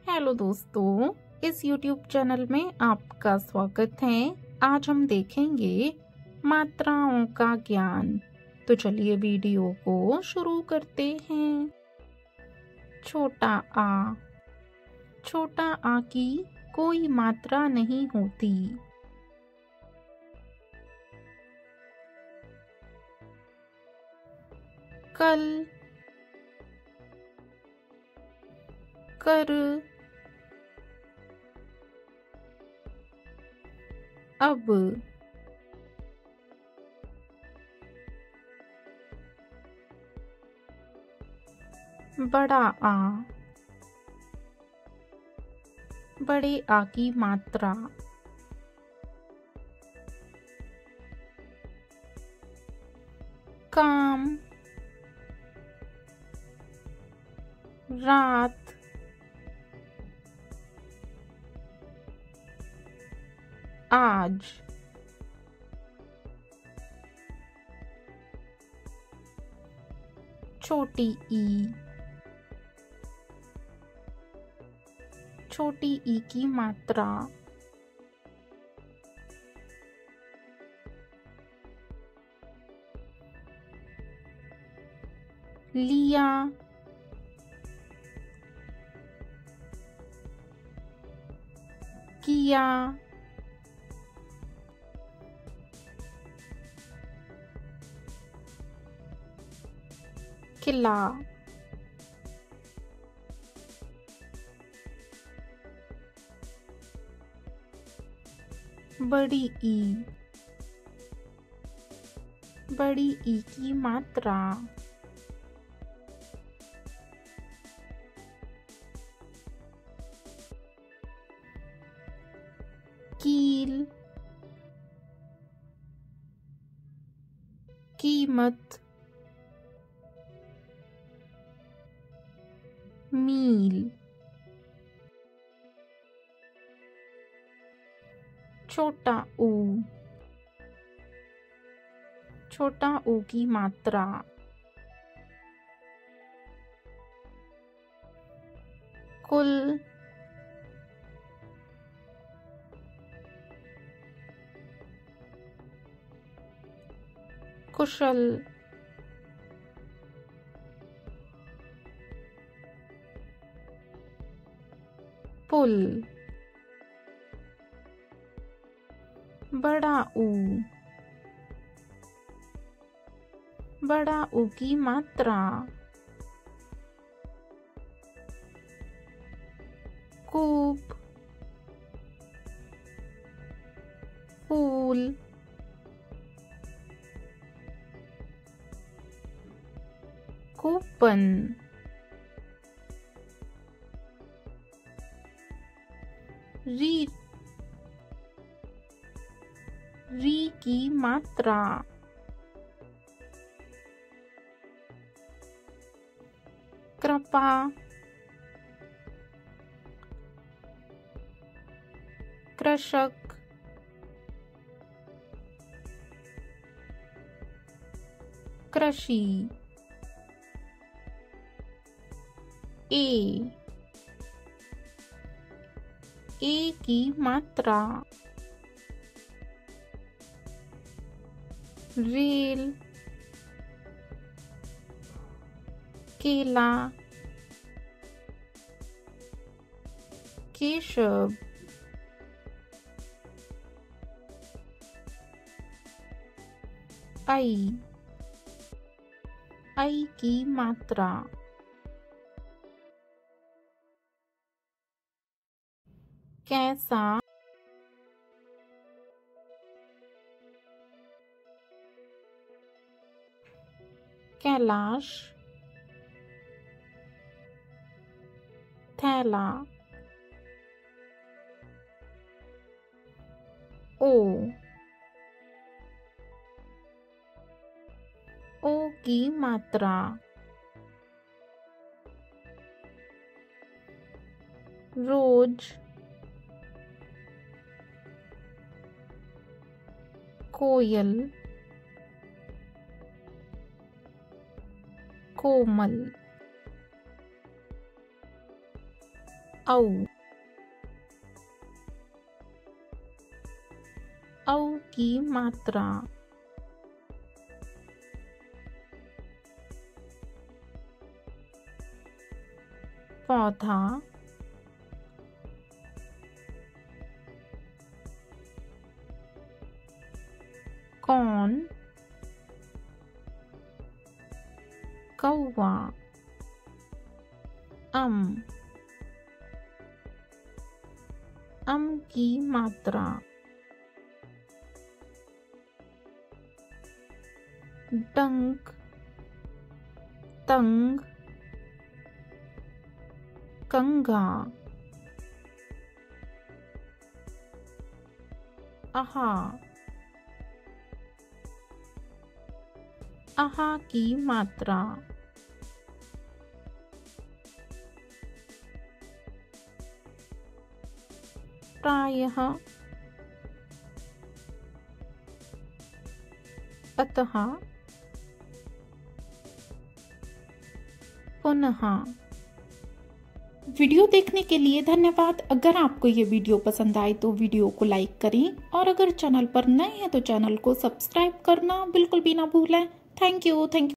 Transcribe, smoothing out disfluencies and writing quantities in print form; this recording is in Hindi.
हेलो दोस्तों, इस YouTube चैनल में आपका स्वागत है। आज हम देखेंगे मात्राओं का ज्ञान। तो चलिए वीडियो को शुरू करते हैं। छोटा आ। छोटा आ की कोई मात्रा नहीं होती। कल, कर, अब, बड़ा आ। बड़े आ की मात्रा। काम, रात, आज। छोटी ई। छोटी ई की मात्रा। लिया, किया, खिला। बड़ी ई। बड़ी ई की मात्रा। कील, कीमत, मील। छोटा ऊ। छोटा ऊ की मात्रा। कुल, कुशल, पुल। बड़ा ऊ। बड़ा ऊ की मात्रा। कूप, फूल, कूपन। री। री की मात्रा। कृपा, कृषक, कृषि। ए की मात्रा। रेल, केला, केशव। आई की मात्रा। कैसा, कैलाश, थैला। ओ की मात्रा। रोज, कोयल, कोमल। औ। औ की मात्रा। पौधा। कौन। कौवा। अम की मात्रा। डंक। तंग। कंघा। आहा। आहा की मात्रा। प्रायः। अतः। पुनः। वीडियो देखने के लिए धन्यवाद। अगर आपको ये वीडियो पसंद आए तो वीडियो को लाइक करें और अगर चैनल पर नए हैं तो चैनल को सब्सक्राइब करना बिल्कुल भी ना भूलें। Thank you.